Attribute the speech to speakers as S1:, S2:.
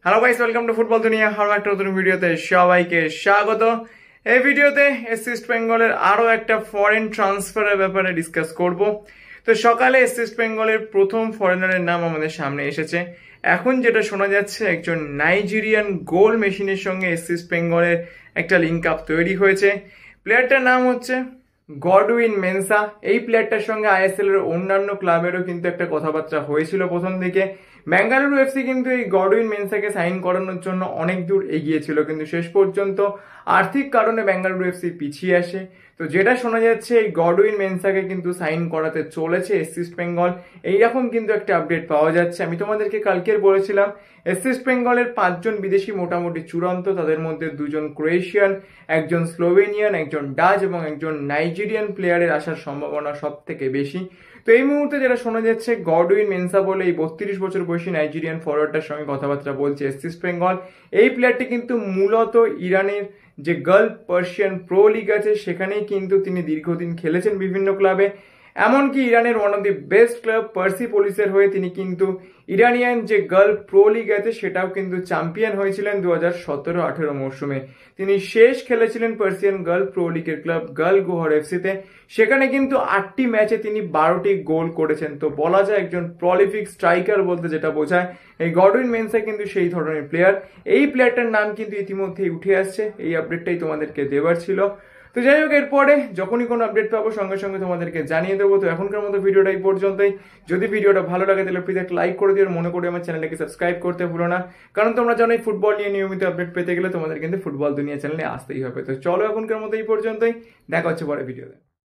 S1: Hello guys, welcome to football দুনিয়া। আরো একটা নতুন ভিডিওতে সবাইকে স্বাগত। এই ভিডিওতে ইস্ট বেঙ্গলের আরো একটা ফরেন ট্রান্সফারের ব্যাপারে ডিসকাস করব। তো সকালে ইস্ট বেঙ্গলের প্রথম ফরেনারের নাম আমাদের সামনে এসেছে। এখন যেটা শোনা যাচ্ছে, একজন নাইজেরিয়ান গোল মেশিনের সঙ্গে ইস্ট বেঙ্গলের একটা লিঙ্ক আপ তৈরি হয়েছে। প্লেয়ারটার নাম হচ্ছে গডউইন মেনসা। এই প্লেয়ারটার সঙ্গে আইএসএল এর অন্যান্য ক্লাবেরও কিন্তু একটা কথাবার্তা হয়েছিল প্রথম দিকে। বেঙ্গালুরু এফসি কিন্তু এই গডউইন মেনসাকে সাইন করানোর জন্য অনেক দূর এগিয়েছিল, কিন্তু শেষ পর্যন্ত আর্থিক কারণে বেঙ্গালুরু এফসি পিছিয়ে আসে। তো যেটা শোনা যাচ্ছে, এই গডউইন মেনসাকে কিন্তু সাইন করাতে চলেছে ইস্ট বেঙ্গল। এইরকম কিন্তু একটা আপডেট পাওয়া যাচ্ছে। আমি তোমাদেরকে কালকের বলেছিলাম ইস্ট বেঙ্গলের 5জন বিদেশি মোটামুটি চূড়ান্ত। তাদের মধ্যে 2জন ক্রোয়েশিয়ান, একজন স্লোভেনিয়ান, একজন ডাচ এবং একজন নাইজেরিয়ান প্লেয়ারের আসার সম্ভাবনা সব থেকে বেশি। তো এই মুহূর্তে যেটা শোনা যাচ্ছে, গডউইন মেনসা বলে এই 32 বছর বয়সী নাইজেরিয়ান ফরওয়ার্ডটার সঙ্গে কথাবার্তা বলছে ইস্ট বেঙ্গল। এই প্লেয়ারটি কিন্তু মূলত ইরানের যে গালফ পার্সিয়ান প্রো লিগ আছে সেখানেই কিন্তু তিনি দীর্ঘদিন খেলেছেন বিভিন্ন ক্লাবে। এমনকি ইরানের one of the best club পার্সিপোলিসের হয়ে তিনি কিন্তু ইরানিয়ান যে গালফ প্রো লিগ আছে সেটাও কিন্তু চ্যাম্পিয়ন হয়েছিলেন 2017-18 মরশুমে। তিনি শেষ খেলেছিলেন পার্সিয়ান গালফ প্রো লিগের ক্লাব গাল গোহর এফসিতে। সেখানে কিন্তু 8টি ম্যাচে তিনি 12টি গোল করেছেন। তো বলা যায় একজন প্রলিফিক স্ট্রাইকার বলতে যেটা বোঝায়, এই গডউইন মেনসা কিন্তু সেই ধরনের প্লেয়ার। এই প্লেয়ারটার নাম কিন্তু ইতিমধ্যেই উঠে আসছে। এই আপডেটটাই তোমাদেরকে দেওয়ার ছিল। তো যাই হোক, এরপরে যখনই কোনো আপডেট পাবো সঙ্গে সঙ্গে তোমাদেরকে জানিয়ে দেবো। তো এখনকার মতো ভিডিওটা এই পর্যন্তই। যদি ভিডিওটা ভালো লাগে তাহলে প্লিজ একটা লাইক করে দিও, মনে করে আমার চ্যানেলটাকে সাবস্ক্রাইব করতে ভুলো না। কারণ তোমরা জানোই ফুটবল নিয়ে নিয়মিত আপডেট পেতে গেলে তোমাদের কিন্তু ফুটবল দুনিয়া চ্যানেলে আসতেই হবে। তো চলো, এখনকার মতো এই পর্যন্তই। দেখা হচ্ছে পরে ভিডিওতে।